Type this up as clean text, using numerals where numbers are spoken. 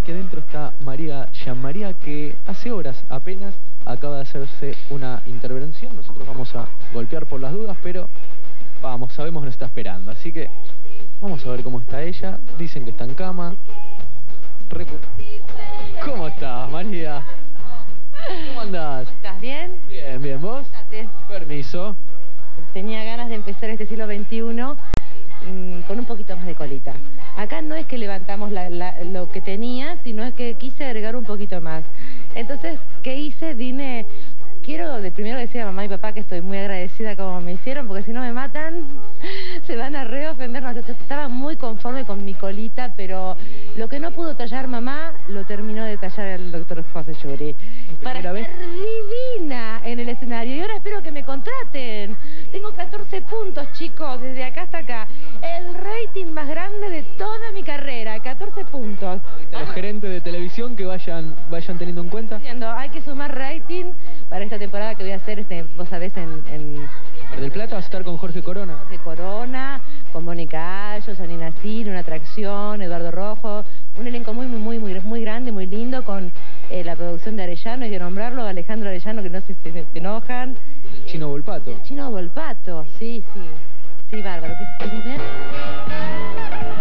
aquí adentro está María Gianmaría, que hace horas apenas acaba de hacerse una intervención. Nosotros vamos a golpear por las dudas, pero vamos, sabemos que nos está esperando. Así que vamos a ver cómo está ella. Dicen que está en cama. ¿Cómo estás, María? ¿Cómo andás? ¿Estás bien? Bien, bien. ¿Vos? Permiso. Tenía ganas de empezar este siglo XXI con un poquito más de colita. Acá no es que levantamos lo que tenía, sino es que quise agregar un poquito más. Entonces, ¿qué hice? Quiero primero decir a mamá y papá que estoy muy agradecida como me hicieron, porque si no me matan, se van a reofender. No, yo estaba muy conforme con mi colita, pero lo que no pudo tallar mamá, lo terminó de tallar el doctor José Yuri. Para estar divina en el escenario. Y ahora espero que me contraten. Tengo 14 puntos, chicos, desde acá hasta acá. El rating más grande de toda mi carrera, 14 puntos. Los gerentes de televisión que vayan teniendo en cuenta. Hay que sumar rating para esta temporada que voy a hacer, vos sabés, en Mar del Plata vas a estar con Jorge Corona. Jorge Corona, con Mónica Allo, Janina Cine, Una Atracción, Eduardo Rojo, un elenco muy grande, muy lindo, con la producción de Arellano, hay que nombrarlo, Alejandro Arellano, que no se enojan. El Chino Volpato. El Chino Volpato, sí, bárbaro. ¿Querés ver?